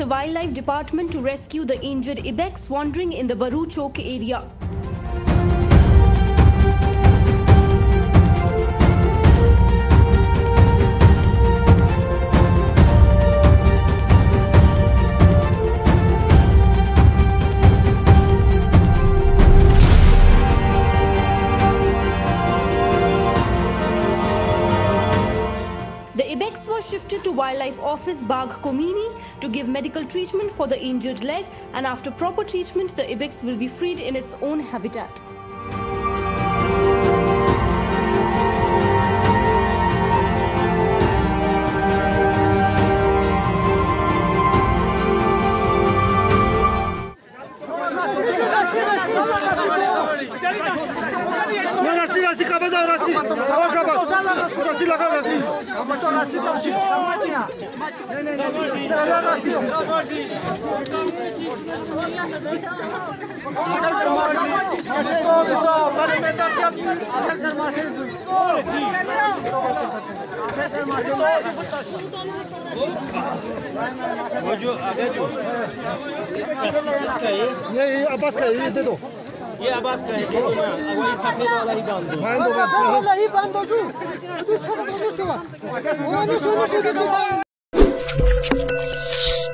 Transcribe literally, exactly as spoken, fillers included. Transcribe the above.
the Wildlife Department to rescue the injured Ibex wandering in the Baroo Chok area. The Ibex was shifted to Wildlife Office Bagh Khomenie to give medical treatment for the injured leg, and after proper treatment, the Ibex will be freed in its own habitat. ये अब्बास का ये दे दो ये अब्बास का है दे दो ना वही सफेद वाला ही डाल दो बांध दो वाला ही बांध दो जो तू छोड़ दो जो वो नहीं छोड़ दो